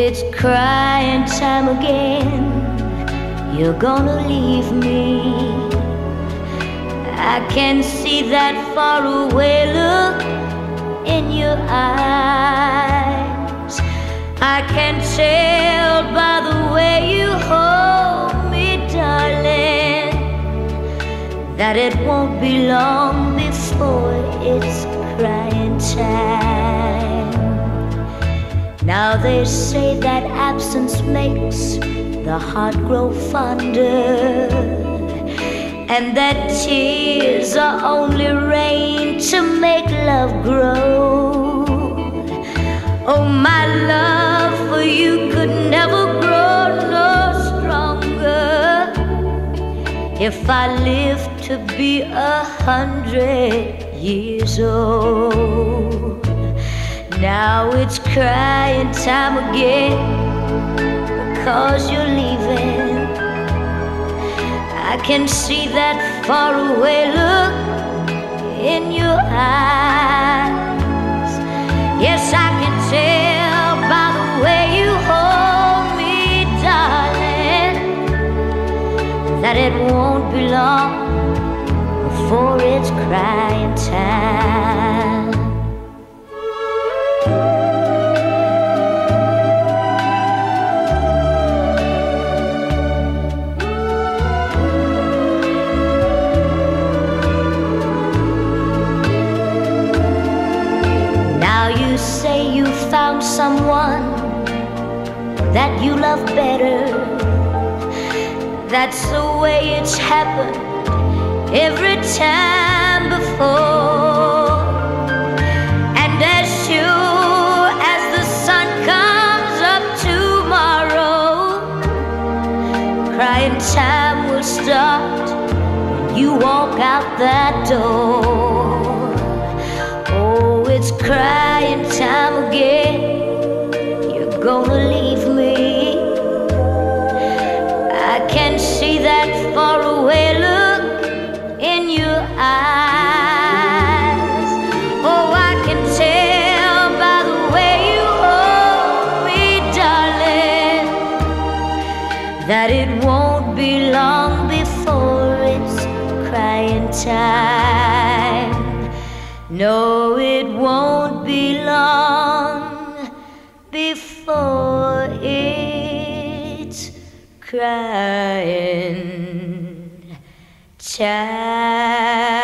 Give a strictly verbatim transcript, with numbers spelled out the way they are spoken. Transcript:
it's crying time again. You're gonna leave me. I can see that faraway look in your eyes. I can tell by the way you hold me, darling, that it won't be long before it's crying time. Now they say that absence makes the heart grow fonder, and that tears are only rain to make love grow. Oh, my love for you could never grow no stronger if I live to be a hundred years old. Now it's crying time again, because you're leaving. I can see that faraway look in your eyes. Yes, I can tell by the way you hold me, darling, that it won't be long before it's crying time. You say you found someone that you love better. That's the way it's happened every time before. And as sure as the sun comes up tomorrow, crying time will start when you walk out that door. It's crying time again. You're gonna leave me. I can see that faraway look in your eyes. Oh, I can tell by the way you hold me, darling, that it won't be long before it's crying time. No, it won't be long before it's crying time.